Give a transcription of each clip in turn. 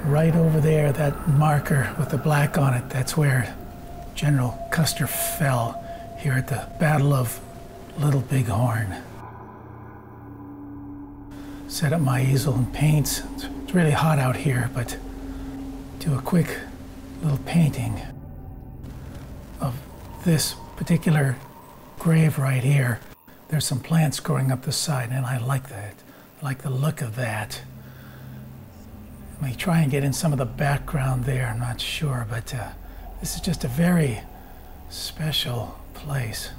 Right over there, that marker with the black on it, that's where General Custer fell here at the Battle of Little Bighorn. Set up my easel and paints. It's really hot out here, but do a quick little painting of this particular grave right here. There's some plants growing up the side, and I like that. I like the look of that. I may try and get in some of the background there, I'm not sure, but this is just a very special place.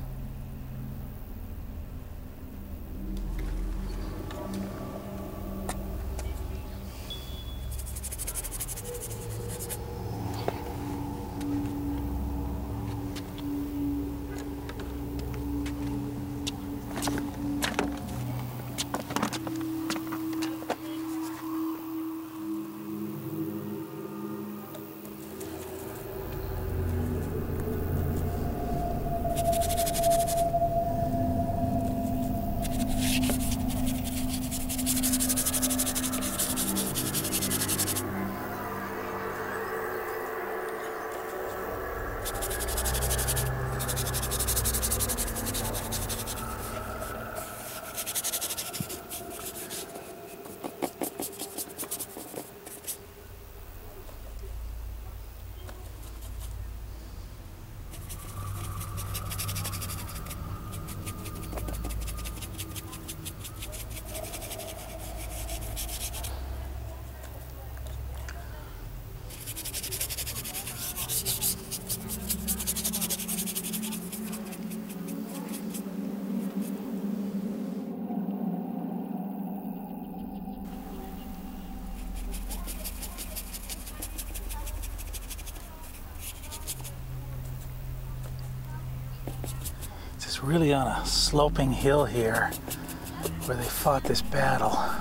Really on a sloping hill here where they fought this battle. I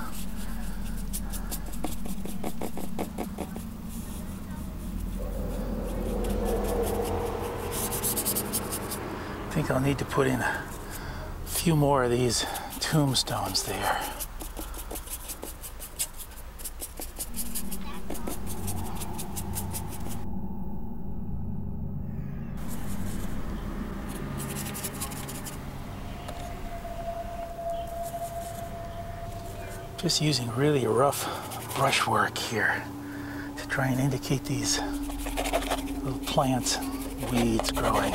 think I'll need to put in a few more of these tombstones there. Just using really rough brushwork here to try and indicate these little plants and weeds growing.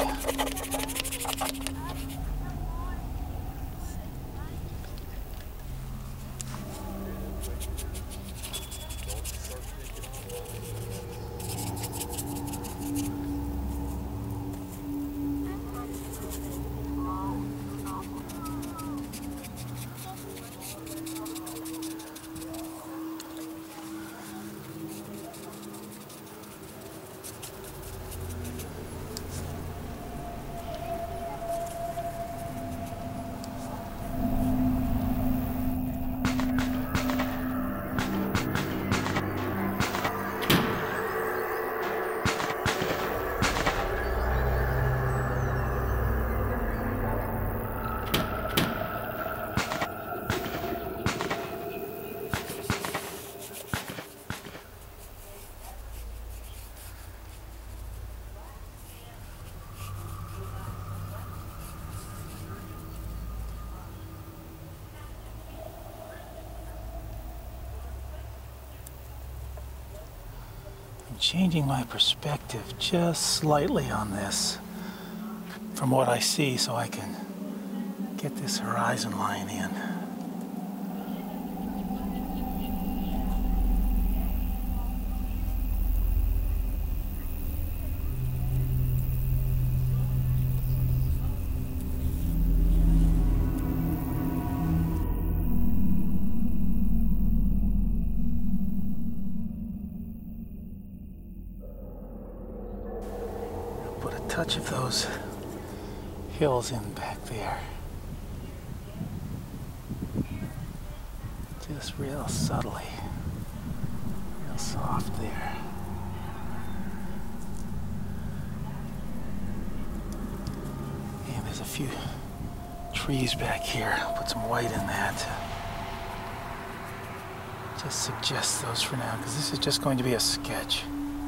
I'm changing my perspective just slightly on this from what I see so I can get this horizon line in. Touch of those hills in back there. Just real subtly, real soft there. And there's a few trees back here. I'll put some white in that. just suggest those for now, because this is just going to be a sketch.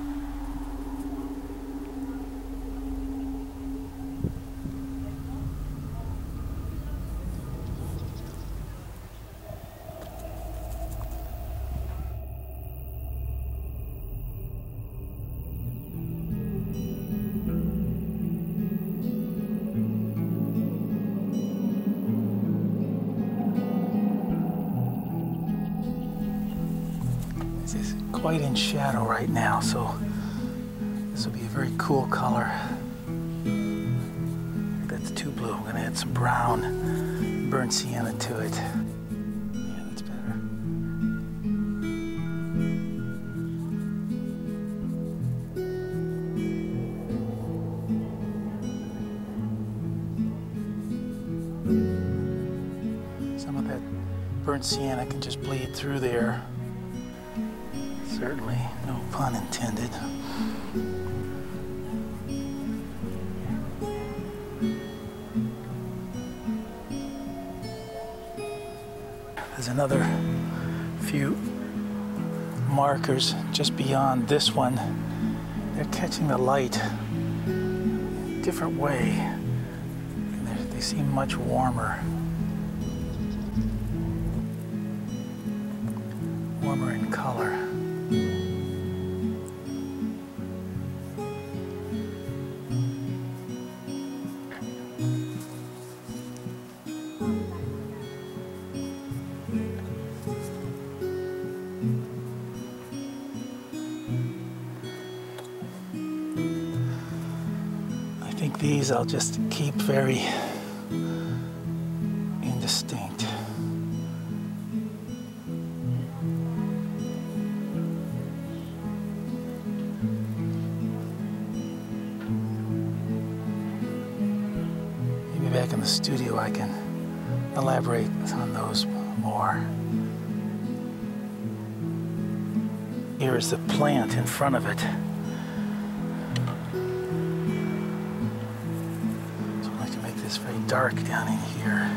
It's quite in shadow right now, so this will be a very cool color. That's too blue. I'm going to add some brown, burnt sienna to it. Yeah, that's better. Some of that burnt sienna can just bleed through there. Certainly, no pun intended. There's another few markers just beyond this one. They're catching the light a different way. And they seem much warmer. Warmer in color. I think these I'll just keep very indistinct. Maybe back in the studio I can elaborate on those more. Here is the plant in front of it. So I'd like to make this very dark down in here.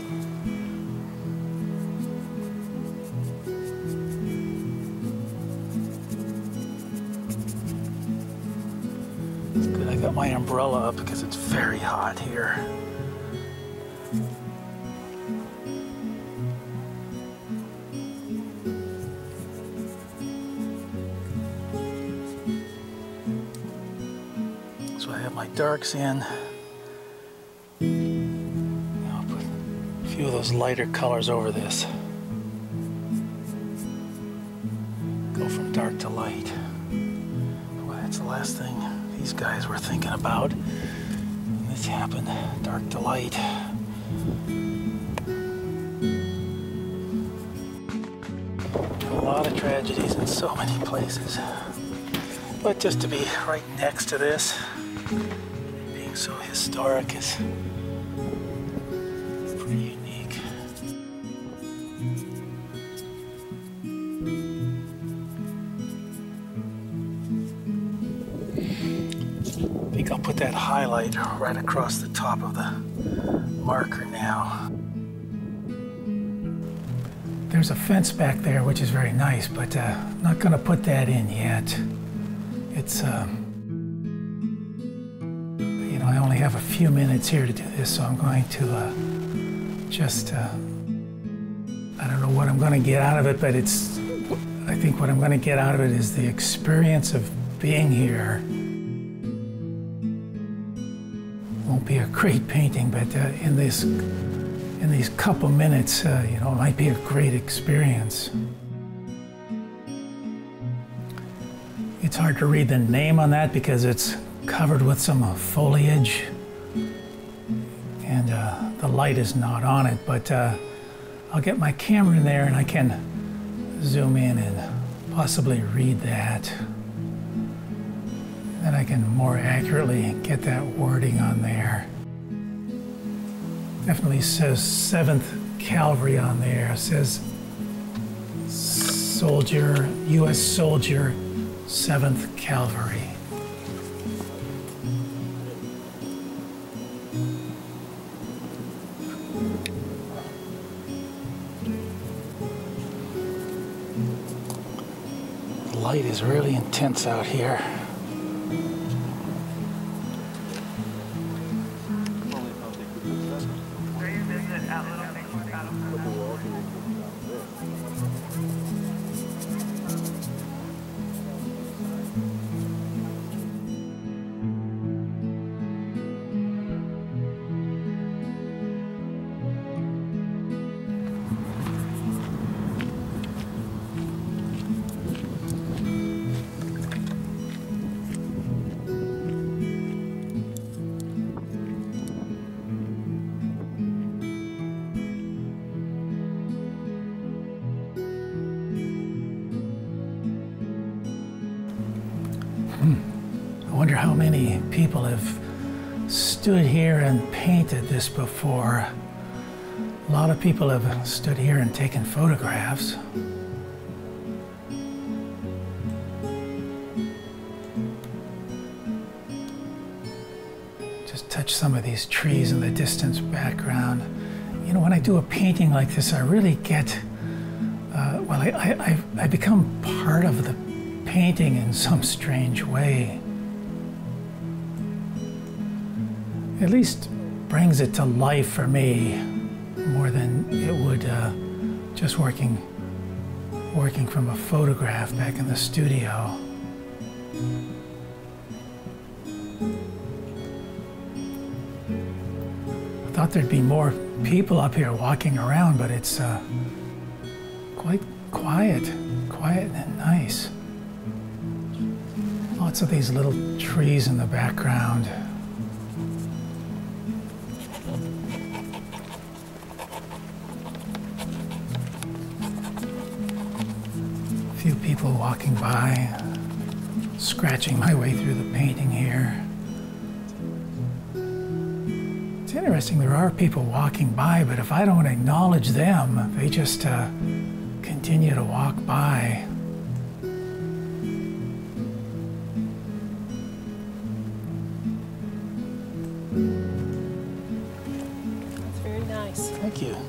It's good I got my umbrella up because it's very hot here. So I have my darks in. I'll put a few of those lighter colors over this. Go from dark to light. Boy, that's the last thing these guys were thinking about. And this happened, dark to light. A lot of tragedies in so many places. But just to be right next to this, being so historic, is pretty unique. I think I'll put that highlight right across the top of the marker now. There's a fence back there, which is very nice, but I'm not going to put that in yet. It's, you know, I only have a few minutes here to do this, so I'm going to just, I don't know what I'm going to get out of it, but I think what I'm going to get out of it is the experience of being here. Won't be a great painting, but in these couple minutes, you know, it might be a great experience. It's hard to read the name on that because it's covered with some foliage and the light is not on it, but I'll get my camera in there and I can zoom in and possibly read that. Then I can more accurately get that wording on there. Definitely says 7th Cavalry on there. It says soldier, U.S. soldier, 7th Cavalry. light is really intense out here. I wonder how many people have stood here and painted this before. A lot of people have stood here and taken photographs. Just touch some of these trees in the distance background. You know, when I do a painting like this, I really get, well, I become part of the painting in some strange way. At least brings it to life for me more than it would just working from a photograph back in the studio. I thought there'd be more people up here walking around, but it's quite quiet and nice. Lots of these little trees in the background. A few people walking by, scratching my way through the painting here. It's interesting, there are people walking by, but if I don't acknowledge them, they just continue to walk by. That's very nice. Thank you.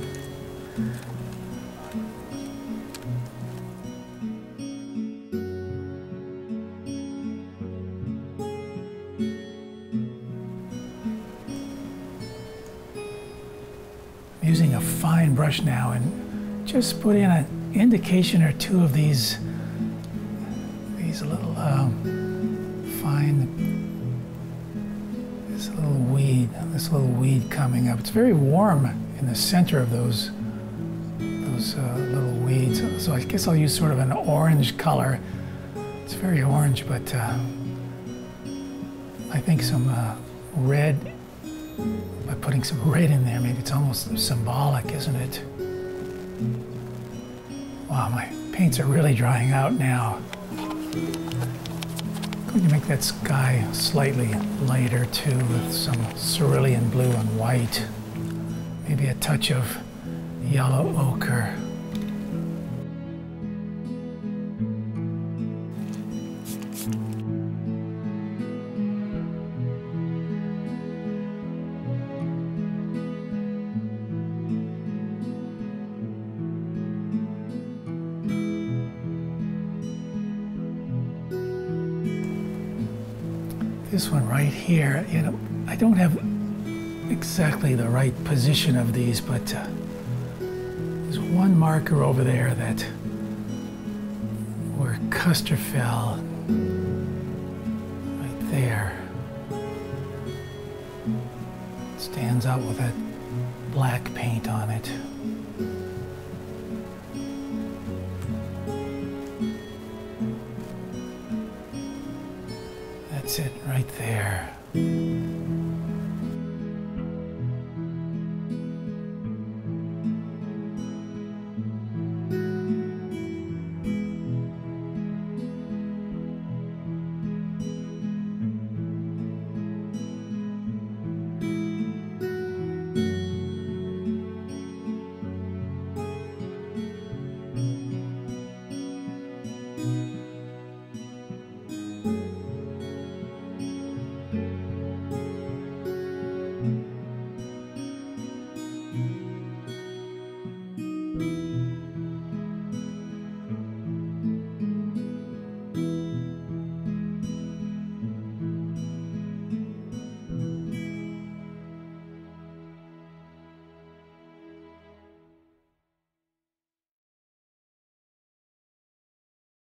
I'm using a fine brush now and just put in an indication or two of these little fine, this little weed coming up. It's very warm in the center of those little weeds. So I guess I'll use sort of an orange color. It's very orange, but I think some red, by putting some red in there, maybe it's almost symbolic, isn't it? Wow, my paints are really drying out now. I'm going to make that sky slightly lighter too, with some cerulean blue and white. Maybe a touch of yellow ochre. This one right here, you know, I don't have exactly the right position of these, but there's one marker over there that where Custer fell, right there. It stands out with that black paint on it. That's it right there.